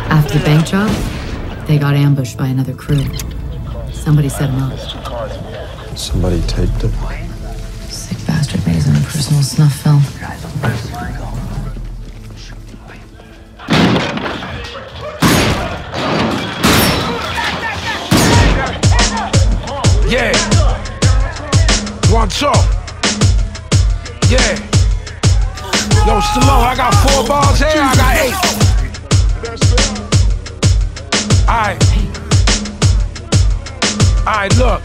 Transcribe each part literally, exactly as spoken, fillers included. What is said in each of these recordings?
After the bank job, they got ambushed by another crew. Somebody set them up. Somebody taped it? Sick bastard made his own personal snuff film. Yeah. One talk. Yeah. Yo, Stallone, I got four balls here, I got eight. Alright. Alright, look.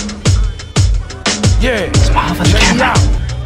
Yeah. Check me out.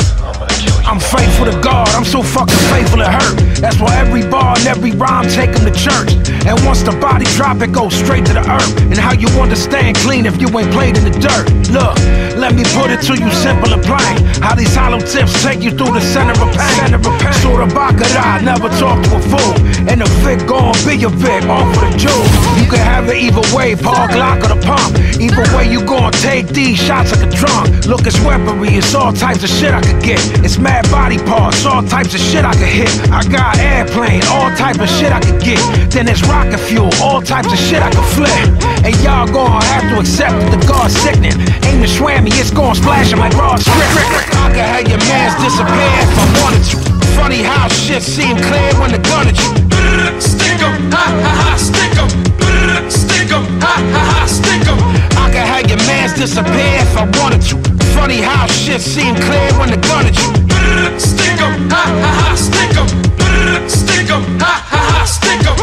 I'm faithful to God, I'm so fucking faithful it hurt. That's why every bar and every rhyme take him to church. And once the body drop, it goes straight to the earth. And how you understand clean if you ain't played in the dirt? Look, let me put it to you simple and plain. How these hollow tips take you through the center of pain. Center of pain. Sort of baccarat, never talk to a fool. And the Vic gon' be a Vic, off for the jewels. You can have it either way, Paul Glock or the pump. Either way you gon' take these shots like a drunk. Look, it's weaponry, it's all types of shit I could get. It's mad body parts, all types of shit I could hit. I got airplane, all type of shit I could get. Then there's rocket fuel, all types of shit I could flip. And y'all gon' have to accept that the God's sickening. Ain't the swammy, it's gon' splash him like raw strip. I could have your mans disappear if I wanted to. Funny how shit seem clear when the gun at you. Stick 'em, ha ha ha, stick 'em. Stick 'em, ha ha ha, stick 'em. I could have your mans disappear if I wanted to. Funny how shit seem clear when the gun at you. Stick 'em, ha ha ha, stick 'em. Stick 'em, ha ha ha, stick 'em.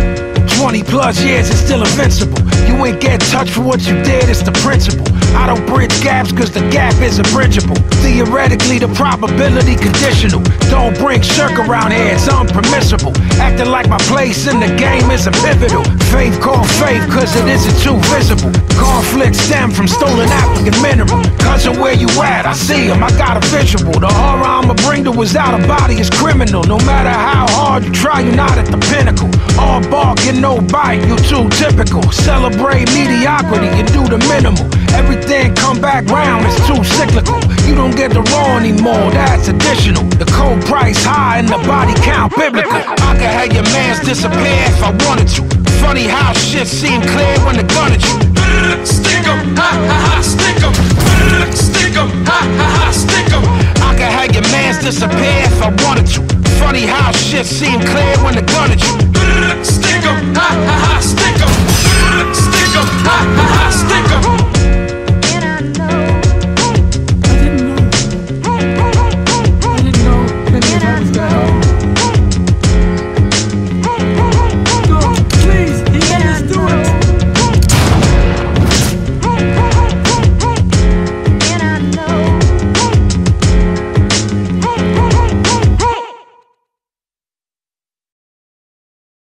twenty plus years and still invincible. You ain't get touched for what you did, it's the principle. I don't bridge gaps cause the gap isn't bridgeable. Theoretically the probability conditional. Don't bring shirk around here, it's unpermissible. Acting like my place in the game isn't pivotal. Faith called faith cause it isn't too visible. Conflict stem from stolen African mineral. Cousin, where you at? I see him, I got a visual. The horror I'ma bring to his outer body is criminal. No matter how hard you try, you're not at the pinnacle. All bark and no bite, you too typical. Celebrate mediocrity and do the minimal. Everything come back round, it's too cyclical. You don't get the raw anymore, that's additional. The cold price high and the body count biblical. I could have your mans disappear if I wanted to. Funny how shit seem clear when the gun at you. Stick 'em, ha ha ha, stick 'em. Stick 'em, ha ha ha, stick 'em. I could have your mans disappear if I wanted to. Funny how shit seem clear when the gun at you.